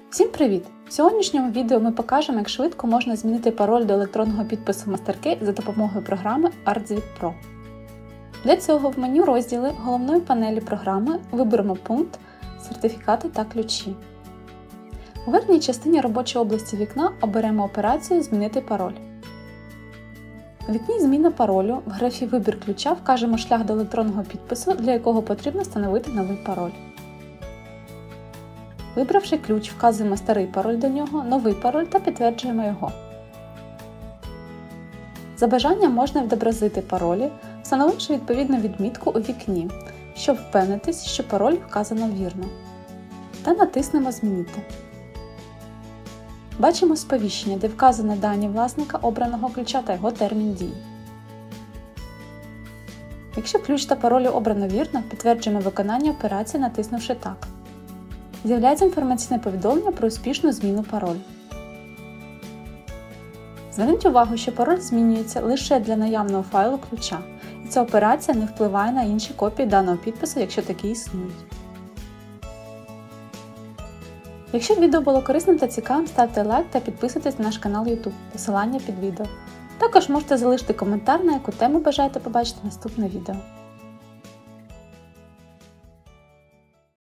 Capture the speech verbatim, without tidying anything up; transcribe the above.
Всім привіт! В сьогоднішньому відео ми покажемо, як швидко можна змінити пароль до електронного підпису MasterKey за допомогою програми ArtZwip Pro. Для цього в меню розділи головної панелі програми виберемо пункт «Сертифікати та ключі». У верхній частині робочої області вікна оберемо операцію «Змінити пароль». У вікні «Зміна паролю» в графі «Вибір ключа» вкажемо шлях до електронного підпису, для якого потрібно встановити новий пароль. Вибравши ключ, вказуємо старий пароль до нього, новий пароль та підтверджуємо його. За бажанням можна відобразити паролі, встановивши відповідну відмітку у вікні, щоб впевнитись, що пароль вказано вірно. Та натиснемо «Змінити». Бачимо сповіщення, де вказано дані власника обраного ключа та його термін дії. Якщо ключ та пароль обрано вірно, підтверджуємо виконання операції, натиснувши «Так». З'являється інформаційне повідомлення про успішну зміну паролю. Зверніть увагу, що пароль змінюється лише для наявного файлу ключа, і ця операція не впливає на інші копії даного підпису, якщо такі існують. Якщо відео було корисним та цікавим, ставте лайк та підписуйтесь на наш канал YouTube, посилання під відео. Також можете залишити коментар, на яку тему бажаєте побачити наступне відео.